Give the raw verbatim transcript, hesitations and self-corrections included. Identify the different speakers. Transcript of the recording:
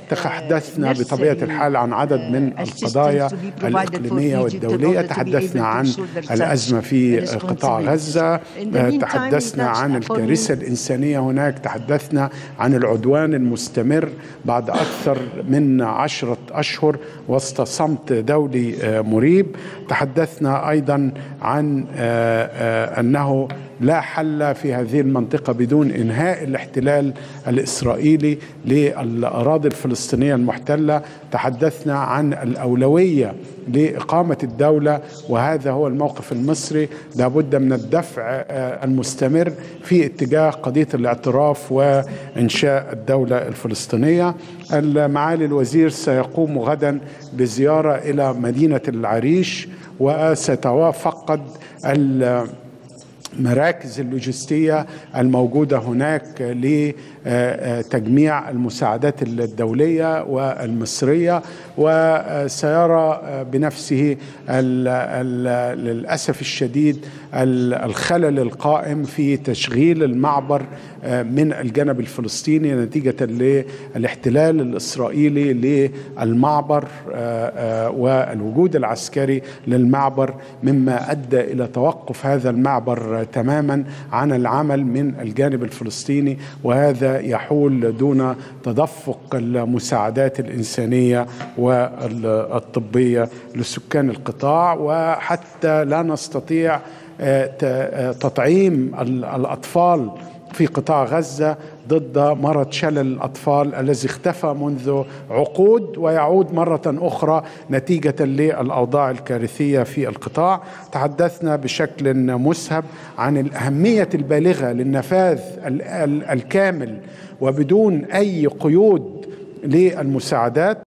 Speaker 1: تحدثنا بطبيعة الحال عن عدد من القضايا الإقليمية والدولية. تحدثنا عن الأزمة في قطاع غزة، تحدثنا عن الكارثة الإنسانية هناك، تحدثنا عن العدوان المستمر بعد أكثر من عشرة أشهر وسط صمت دولي مريب. تحدثنا أيضا عن أنه لا حل في هذه المنطقة بدون إنهاء الاحتلال الإسرائيلي للأراضي الفلسطينية المحتلة. تحدثنا عن الأولوية لإقامة الدولة، وهذا هو الموقف المصري. لابد من الدفع المستمر في اتجاه قضية الاعتراف وإنشاء الدولة الفلسطينية. معالي الوزير سيقوم غدا بزيارة إلى مدينة العريش، وسيتوافق المراكز اللوجستية الموجودة هناك لتجميع المساعدات الدولية والمصرية، وسيرى بنفسه للأسف الشديد الخلل القائم في تشغيل المعبر من الجانب الفلسطيني نتيجة للاحتلال الإسرائيلي للمعبر والوجود العسكري للمعبر، مما أدى إلى توقف هذا المعبر تماما عن العمل من الجانب الفلسطيني، وهذا يحول دون تدفق المساعدات الإنسانية والطبية لسكان القطاع، وحتى لا نستطيع تطعيم الأطفال في قطاع غزة ضد مرض شلل الأطفال الذي اختفى منذ عقود ويعود مرة أخرى نتيجة للأوضاع الكارثية في القطاع. تحدثنا بشكل مسهب عن الأهمية البالغة للنفاذ الكامل وبدون أي قيود للمساعدات.